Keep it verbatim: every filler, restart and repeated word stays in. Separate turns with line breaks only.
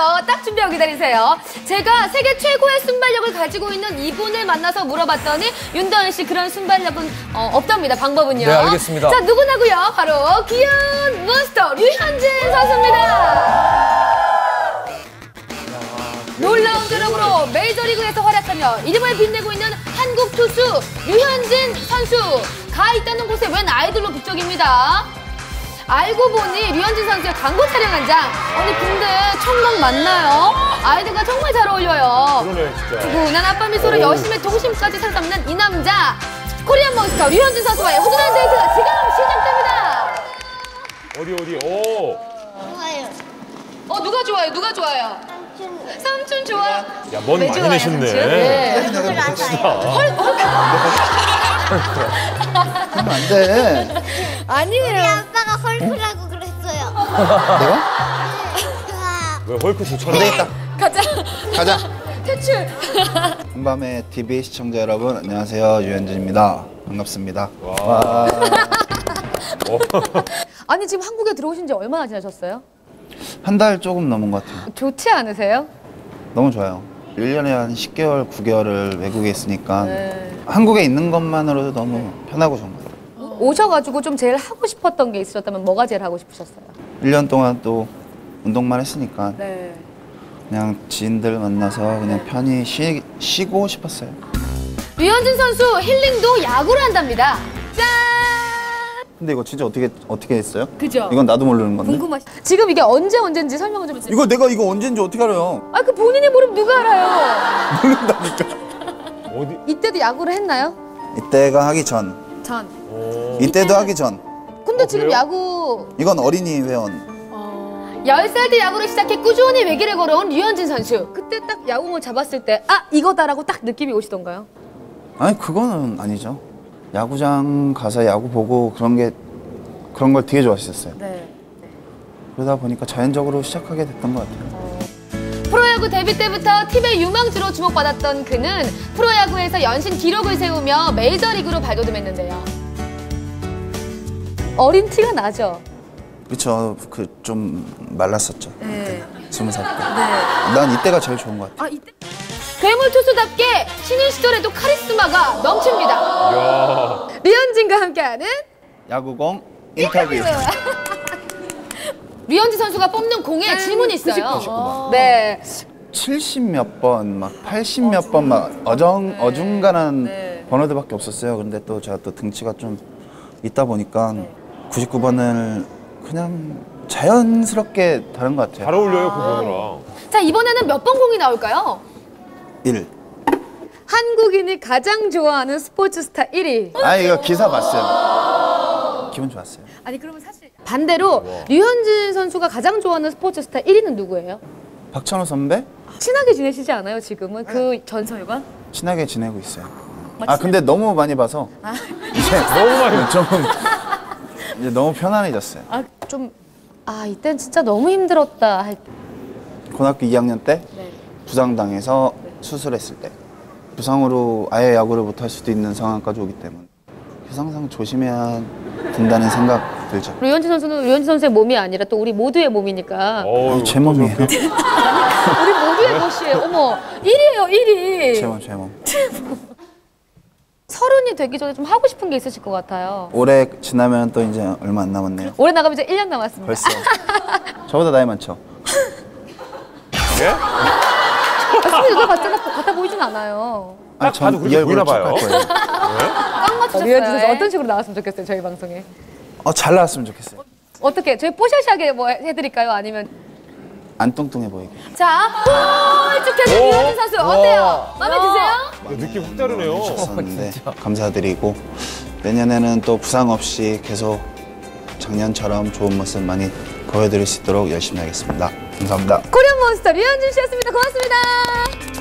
그럼요. 딱 준비하고 기다리세요. 제가 세계 최고의 순발력을 가지고 있는 이분을 만나서 물어봤더니 윤도현 씨 그런 순발력은 어, 없답니다. 방법은요.
네, 알겠습니다.
자, 누구나고요. 바로 귀여운 몬스터 류현진 선수입니다. 놀라운 드럼으로 메이저리그에서 활약하며 이름을 빛내고 있는 한국 투수 류현진 선수. 가 있다는 곳에 웬 아이돌로 북적입니다. 알고 보니 류현진 선수의 광고 촬영 한 장. 아니 근데 청각 맞나요? 아이들과 정말 잘 어울려요.
그러네 진짜.
푸근한 아빠 미소로 여심의 동심까지 살아남는 이 남자. 코리안 몬스터 류현진 선수와의 호두란 데이트가 지금 시작됩니다.
어디 어디 오.
좋아요.
어 누가 좋아요? 누가 좋아요? 삼촌 좋아.
야, 먼 많이
좋아요,
내셨네.
삼촌? 네.
하면 안 돼.
아니에요.
우리 아빠가 헐크라고 그랬어요.
내가?
왜 헐크 좋잖아.
되겠다.
가자.
가자.
퇴출.
한밤의 티비 시청자 여러분, 안녕하세요. 유현진입니다. 반갑습니다. 와.
아니 지금 한국에 들어오신 지 얼마나 지나셨어요?
한 달 조금 넘은 것 같아요.
좋지 않으세요?
너무 좋아요. 일 년에 한 십 개월, 구 개월을 외국에 있으니까
네.
한국에 있는 것만으로도 너무 편하고 좋은 것 같아요.
오셔가지고 좀 제일 하고 싶었던 게 있으셨다면 뭐가 제일 하고 싶으셨어요?
일 년 동안 또 운동만 했으니까
네.
그냥 지인들 만나서 그냥 편히 쉬, 쉬고 싶었어요.
류현진 선수 힐링도 야구를 한답니다. 짠!
근데 이거 진짜 어떻게 어떻게 했어요?
그죠?
이건 나도 모르는 건데.
궁금하시. 지금 이게 언제 언제인지 설명을 좀 해주세요.
이거 내가 이거 언제인지 어떻게 알아요?
아, 그 본인이 모르면 누가 알아요?
모른다니까.
어디?
이때도 야구를 했나요?
이때가 하기 전.
전.
오.
이때도 하기 전.
근데
어,
지금
그래요?
야구
이건 어린이 회원.
열 살 때 야구를 시작해 꾸준히 외길을 걸어온 류현진 선수. 그때 딱 야구공을 잡았을 때 아 이거다라고 딱 느낌이 오시던가요?
아니 그거는 아니죠. 야구장 가서 야구 보고 그런 게 그런 걸 되게 좋아했었어요.
네.
그러다 보니까 자연적으로 시작하게 됐던 것 같아요.
프로야구 데뷔 때부터 팀의 유망주로 주목받았던 그는 프로야구에서 연신 기록을 세우며 메이저리그로 발돋움했는데요. 어린 티가 나죠?
그쵸. 그 좀 말랐었죠.
네.
스무 살 때.
네.
난 이때가 제일 좋은 것 같아요.
아 이때 괴물 투수답게 신인 시절에도 카리스마가 넘칩니다.
야.
류현진과 함께하는
야구공 인터뷰.
류현진 선수가 뽑는 공에 질문이 있어요.
구십구 번.
네.
칠십 몇 번, 막 팔십 몇 번, 막 어정, 어중간한
네.
번호들밖에 없었어요. 근데 또 제가 또 등치가 좀 있다 보니까 구십구 번을 그냥 자연스럽게 다른 것 같아요.
잘 어울려요 그 번호랑.
자 이번에는 몇 번 공이 나올까요?
일.
한국인이 가장 좋아하는 스포츠 스타 일 위.
아, 이거 기사 봤어요. 기분 좋았어요.
아니 그러면 사실 반대로 류현진 선수가 가장 좋아하는 스포츠 스타 일 위는 누구예요?
박찬호 선배?
친하게 지내시지 않아요 지금은? 그 전설과?
친하게 지내고 있어요. 아, 근데 너무 많이 봐서 이제
너무 많이
좀 이제 너무 편안해졌어요.
아 좀 아 이땐 진짜 너무 힘들었다 할 때.
고등학교 이 학년 때
네.
부상당해서 수술했을 때 부상으로 아예 야구를 못할 수도 있는 상황까지 오기 때문에 항상 조심해야 된다는 생각 들죠.
류현진 선수는 류현진 선수의 몸이 아니라 또 우리 모두의 몸이니까
어,
제 몸이에요.
우리 모두의 것이에요. 어머 일 위예요 일 위.
제 몸, 제 몸.
서른이 되기 전에 좀 하고 싶은 게 있으실 것 같아요.
올해 지나면 또 이제 얼마 안 남았네요.
올해 나가면 이제 일 년 남았습니다.
벌써. 저보다 나이 많죠?
예?
스물여덟 같잖아, 같아 보이진 않아요.
아,
딱 봐도
전
그렇게
이 얼굴로
보이나 봐요.
척할 거예요.
깡 맞추셨어요. 류현진 선수 어떤 식으로 나왔으면 좋겠어요, 저희 방송에?
어, 잘 나왔으면 좋겠어요.
어떻게? 저희 뽀샤시하게 뭐 해드릴까요? 아니면?
안 뚱뚱해 보이게.
자, 홀쭉해진
오.
류현진 선수 어때요? 마음에 드세요?
느낌 확 다르네요.
주셨었는데 감사드리고 내년에는 또 부상 없이 계속 작년처럼 좋은 모습 많이 보여드릴 수 있도록 열심히 하겠습니다. 감사합니다.
코리안 몬스터 류현진 씨였습니다. 고맙습니다.